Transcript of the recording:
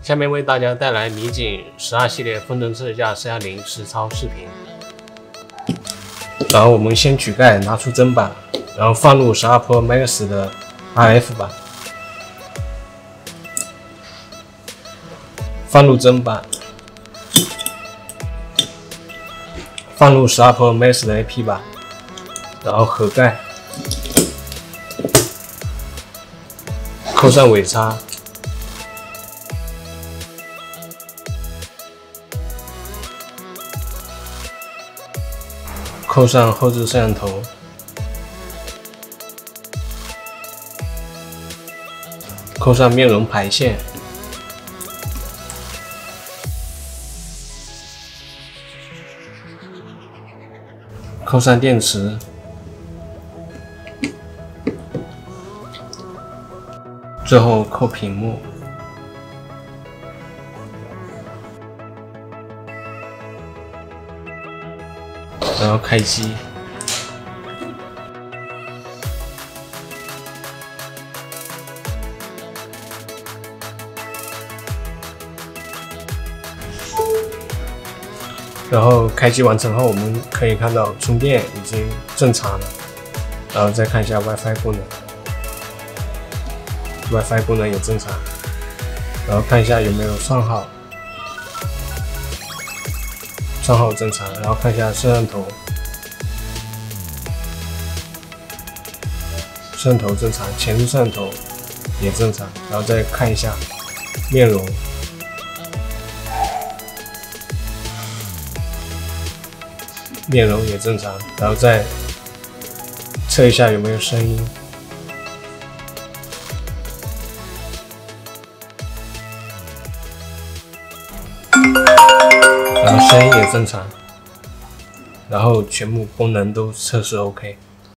下面为大家带来米景12系列风筝支架410实操视频。然后我们先取盖，拿出砧板，然后放入12 Pro Max 的 RF 板，放入砧板，放入12 Pro Max 的 AP 板，然后合盖，扣上尾插。 扣上后置摄像头，扣上面容排线，扣上电池，最后扣屏幕。 然后开机，然后开机完成后，我们可以看到充电已经正常了。然后再看一下 WiFi 功能 ，WiFi 功能也正常。然后看一下有没有串号。 串号正常，然后看一下摄像头，摄像头正常，前置摄像头也正常，然后再看一下面容，面容也正常，然后再测一下有没有声音。 然后声音也正常，然后全部功能都测试 OK。